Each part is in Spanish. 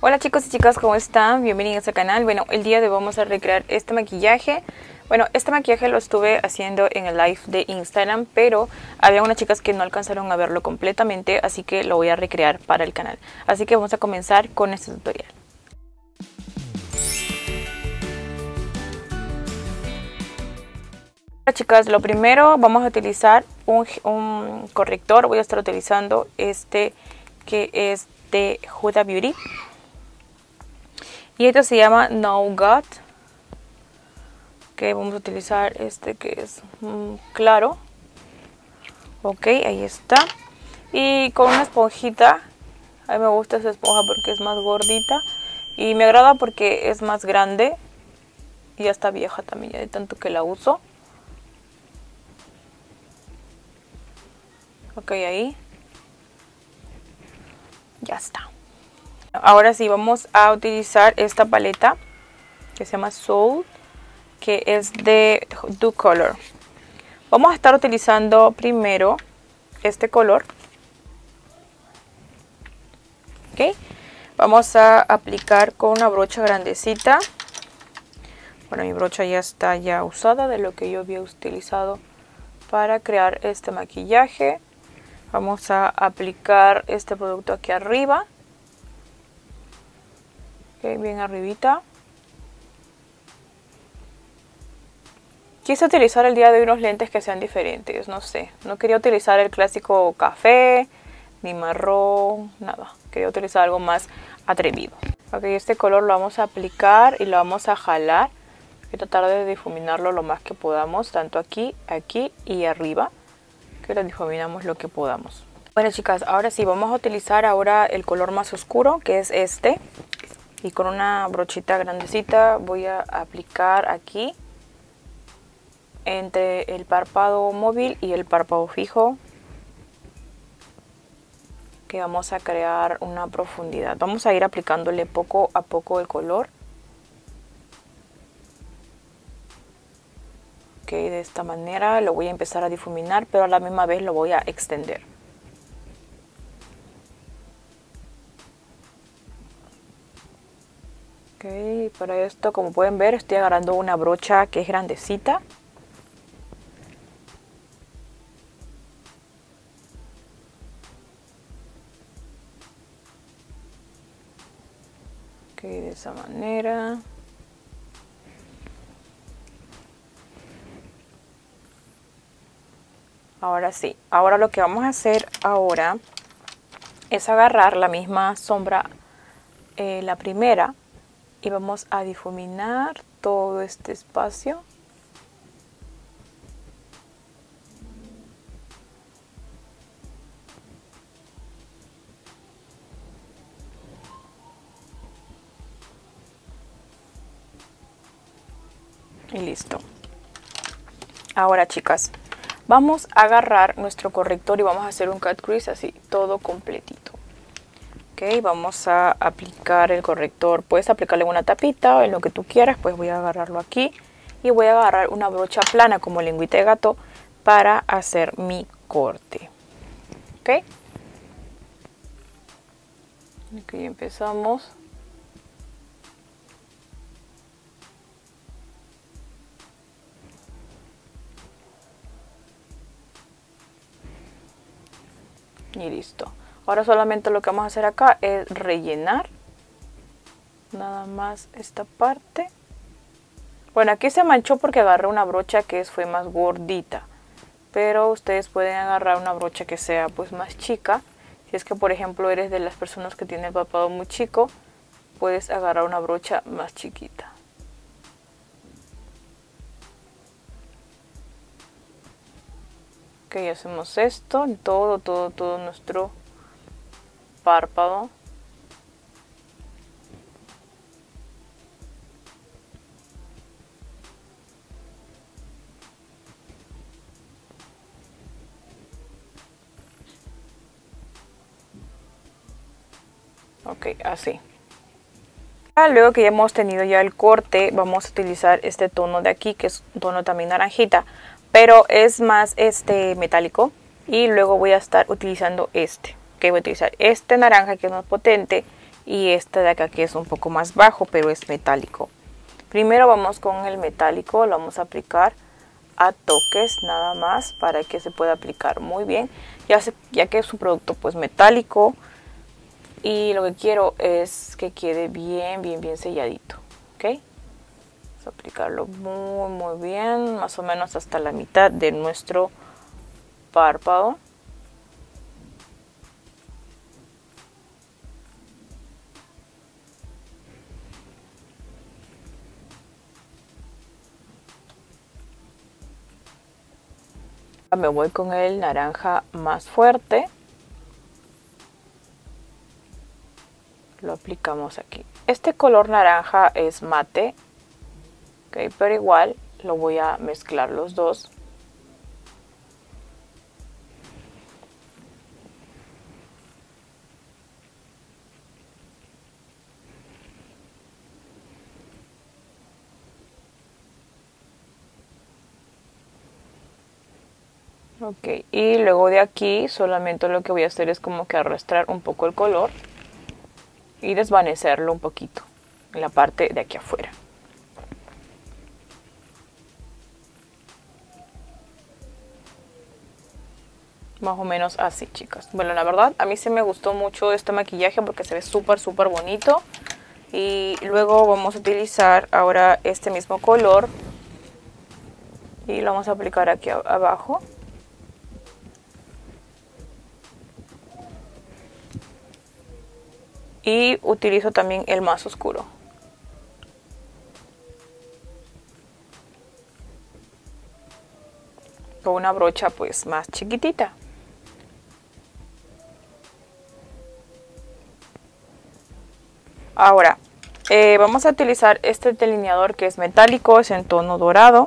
Hola chicos y chicas, ¿cómo están? Bienvenidos al canal. Bueno, el día de hoy vamos a recrear este maquillaje. Bueno, este maquillaje lo estuve haciendo en el live de Instagram, pero había unas chicas que no alcanzaron a verlo completamente, así que lo voy a recrear para el canal. Así que vamos a comenzar con este tutorial. Hola chicas, lo primero vamos a utilizar un corrector. Voy a estar utilizando este que es de Huda Beauty. Y esto se llama Nougat. Que vamos a utilizar este que es claro. Ok, ahí está. Y con una esponjita. A mí me gusta esa esponja porque es más gordita. Y me agrada porque es más grande. Y ya está vieja también, ya de tanto que la uso. Ok, ahí. Ya está. Ahora sí, vamos a utilizar esta paleta que se llama Soul, que es de Do Color. Vamos a estar utilizando primero este color. Ok. Vamos a aplicar con una brocha grandecita. Bueno, mi brocha ya está usada de lo que yo había utilizado para crear este maquillaje. Vamos a aplicar este producto aquí arriba. Okay, bien arribita. Quise utilizar el día de hoy unos lentes que sean diferentes, no sé. No quería utilizar el clásico café, ni marrón, nada. Quería utilizar algo más atrevido. Ok, este color lo vamos a aplicar y lo vamos a jalar. Voy a tratar de difuminarlo lo más que podamos, tanto aquí, aquí y arriba. Que lo difuminamos lo que podamos. Bueno chicas, ahora sí, vamos a utilizar ahora el color más oscuro, que es este. Y con una brochita grandecita voy a aplicar aquí entre el párpado móvil y el párpado fijo, que vamos a crear una profundidad. Vamos a ir aplicándole poco a poco el color. Ok, de esta manera lo voy a empezar a difuminar, pero a la misma vez lo voy a extender. Ok, para esto, como pueden ver, estoy agarrando una brocha que es grandecita. Ok, de esa manera. Ahora sí, ahora lo que vamos a hacer ahora es agarrar la misma sombra, la primera, y vamos a difuminar todo este espacio. Y listo. Ahora chicas, vamos a agarrar nuestro corrector y vamos a hacer un cut crease así, todo completito. Ok, vamos a aplicar el corrector. Puedes aplicarle una tapita o en lo que tú quieras. Pues voy a agarrarlo aquí y voy a agarrar una brocha plana como lengüita de gato para hacer mi corte. Ok. Aquí empezamos. Y listo. Ahora solamente lo que vamos a hacer acá es rellenar nada más esta parte. Bueno, aquí se manchó porque agarré una brocha que fue más gordita, pero ustedes pueden agarrar una brocha que sea pues más chica. Si es que por ejemplo eres de las personas que tienen el párpado muy chico, puedes agarrar una brocha más chiquita. Ok, hacemos esto en todo nuestro párpado. Ok, así. Luego que ya hemos tenido ya el corte, vamos a utilizar este tono de aquí, que es un tono también naranjita, pero es más metálico. Y luego voy a estar utilizando este. Ok, voy a utilizar este naranja que es más potente y este de acá que es un poco más bajo, pero es metálico. Primero vamos con el metálico, lo vamos a aplicar a toques nada más para que se pueda aplicar muy bien, ya que es un producto pues metálico y lo que quiero es que quede bien selladito, ¿ok? Vamos a aplicarlo muy bien, más o menos hasta la mitad de nuestro párpado. Me voy con el naranja más fuerte. Lo aplicamos aquí. Este color naranja es mate, okay, pero igual lo voy a mezclar los dos. Ok, y luego de aquí solamente lo que voy a hacer es como que arrastrar un poco el color y desvanecerlo un poquito en la parte de aquí afuera. Más o menos así, chicas. Bueno, la verdad a mí sí me gustó mucho este maquillaje porque se ve súper bonito. Y luego vamos a utilizar ahora este mismo color y lo vamos a aplicar aquí abajo. Y utilizo también el más oscuro. Con una brocha pues más chiquitita. Ahora vamos a utilizar este delineador que es metálico, es en tono dorado.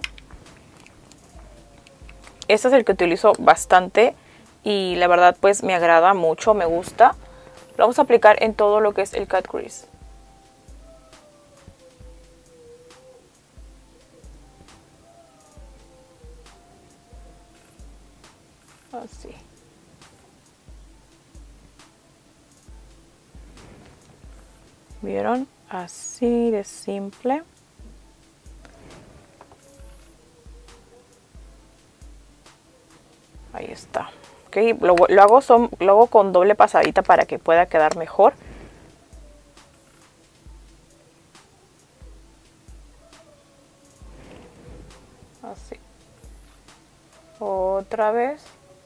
Este es el que utilizo bastante y la verdad pues me agrada mucho, me gusta. Lo vamos a aplicar en todo lo que es el cut crease. Así. ¿Vieron? Así de simple. Ahí está. Okay, lo hago con doble pasadita para que pueda quedar mejor. Así. Otra vez.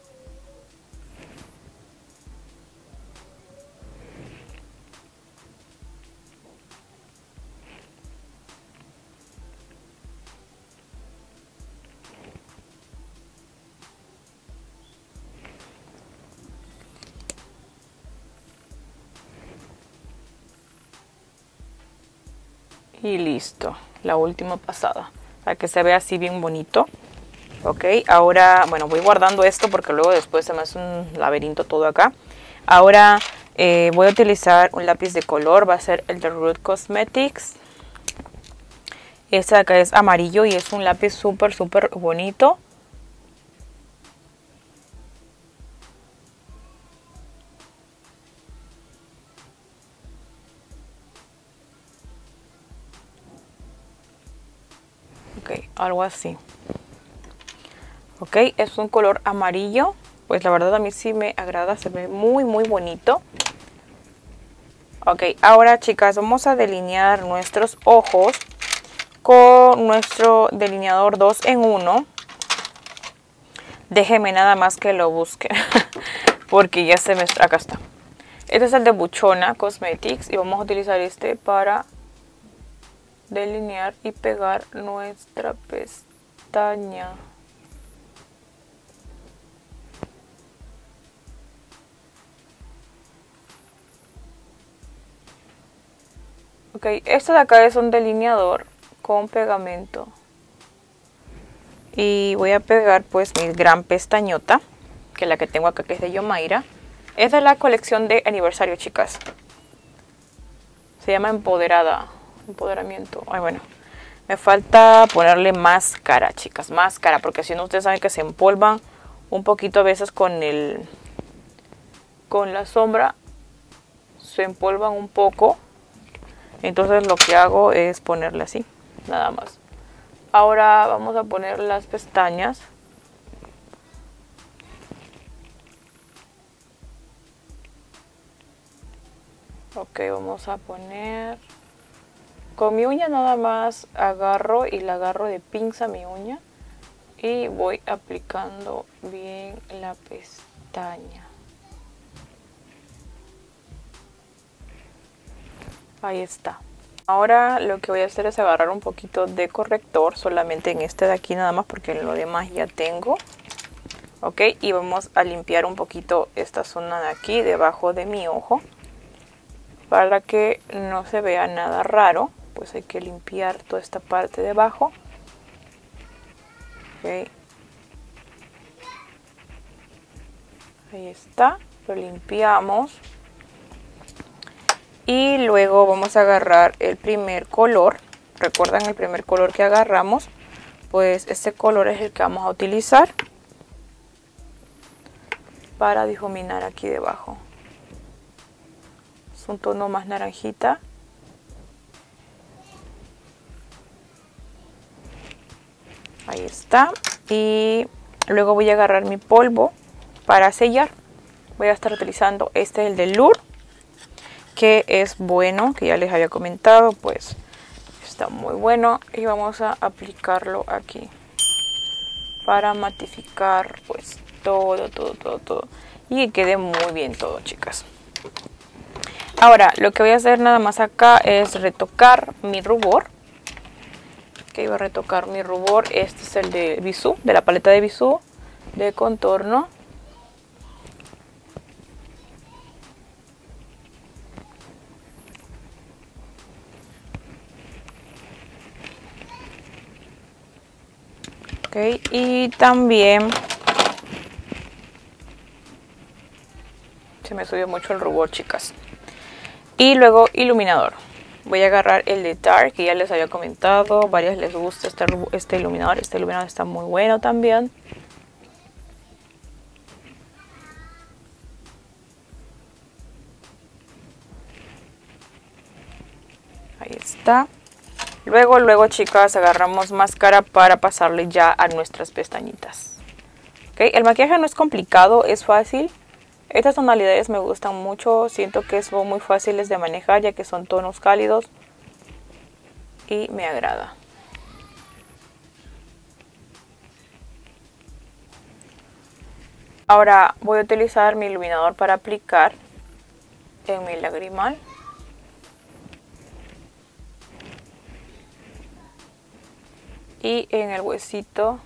Y listo, la última pasada, para que se vea así bien bonito. Ok, ahora, bueno, voy guardando esto porque luego después se me hace un laberinto todo acá. Ahora voy a utilizar un lápiz de color, va a ser el de Root Cosmetics. Este de acá es amarillo y es un lápiz súper bonito. Ok, algo así. Ok, es un color amarillo. Pues la verdad a mí sí me agrada, se ve muy bonito. Ok, ahora chicas, vamos a delinear nuestros ojos con nuestro delineador 2 en 1. Déjenme nada más que lo busque porque ya se me... Acá está. Este es el de Buchona Cosmetics y vamos a utilizar este para delinear y pegar nuestra pestaña. Ok, este de acá es un delineador con pegamento. Y voy a pegar pues mi gran pestañota, que es la que tengo acá, que es de Yomaira. Es de la colección de aniversario, chicas. Se llama Empoderamiento. Ay, bueno. Me falta ponerle máscara, chicas. Máscara, porque si no, ustedes saben que se empolvan un poquito a veces con la sombra. se empolvan un poco. Entonces lo que hago es ponerle así, nada más. Ahora vamos a poner las pestañas. Ok, vamos a poner... Con mi uña nada más agarro y la agarro de pinza mi uña. Y voy aplicando bien la pestaña. Ahí está. Ahora lo que voy a hacer es agarrar un poquito de corrector, solamente en este de aquí nada más porque en lo demás ya tengo. Ok, y vamos a limpiar un poquito esta zona de aquí, debajo de mi ojo. Para que no se vea nada raro, pues hay que limpiar toda esta parte de abajo. Ok. Ahí está, lo limpiamos. Y luego vamos a agarrar el primer color. ¿Recuerdan el primer color que agarramos? Pues este color es el que vamos a utilizar para difuminar aquí debajo. Es un tono más naranjita. Ahí está. Y luego voy a agarrar mi polvo para sellar. Voy a estar utilizando el de Lure, que es bueno, que ya les había comentado, pues está muy bueno. Y vamos a aplicarlo aquí para matificar pues todo. Y que quede muy bien todo, chicas. Ahora, lo que voy a hacer nada más acá es retocar mi rubor. Ok, voy a retocar mi rubor. Este es el de Bisú, de la paleta de Bisú, de contorno. Ok, y también se me subió mucho el rubor, chicas. Y luego iluminador. Voy a agarrar el de Tarte, que ya les había comentado. Varias les gusta este iluminador. Este iluminador está muy bueno también. Ahí está. Luego, chicas, agarramos máscara para pasarle ya a nuestras pestañitas. ¿Okay? El maquillaje no es complicado, es fácil. Estas tonalidades me gustan mucho. Siento que son muy fáciles de manejar, ya que son tonos cálidos. Y me agrada. Ahora voy a utilizar mi iluminador para aplicar en mi lagrimal. Y en el huesito.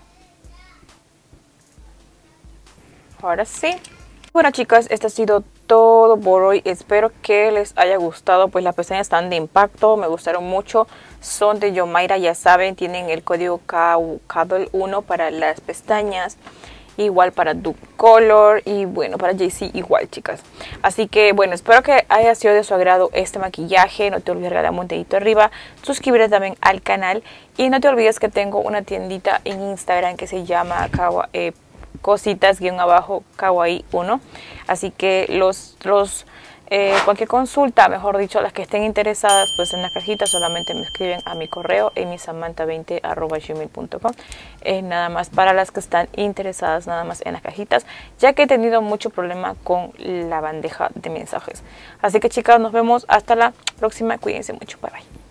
Ahora sí. Bueno, chicas, esto ha sido todo por hoy. Espero que les haya gustado. Pues las pestañas están de impacto, me gustaron mucho. Son de Yomaira, ya saben, tienen el código CADOL1 para las pestañas. Igual para Dupe Color y bueno, para JC igual, chicas. Así que bueno, espero que haya sido de su agrado este maquillaje. No te olvides de darle un dedito arriba, suscribirte también al canal. Y no te olvides que tengo una tiendita en Instagram que se llama cositas_kawaii1. Así que cualquier consulta, mejor dicho, las que estén interesadas, pues en la cajita solamente me escriben a mi correo emisamantha20@gmail.com. Es nada más para las que están interesadas nada más en las cajitas, ya que he tenido mucho problema con la bandeja de mensajes. Así que chicas, nos vemos hasta la próxima. Cuídense mucho. Bye bye.